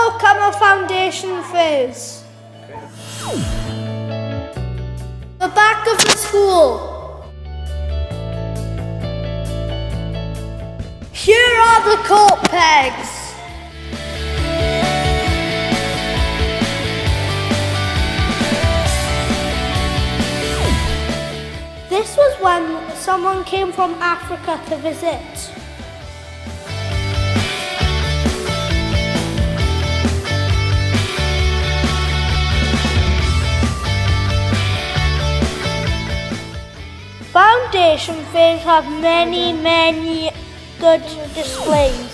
look at my foundation phase. The back of the school. Here are the coat pegs. This was when someone came from Africa to visit. Foundation things have many good displays.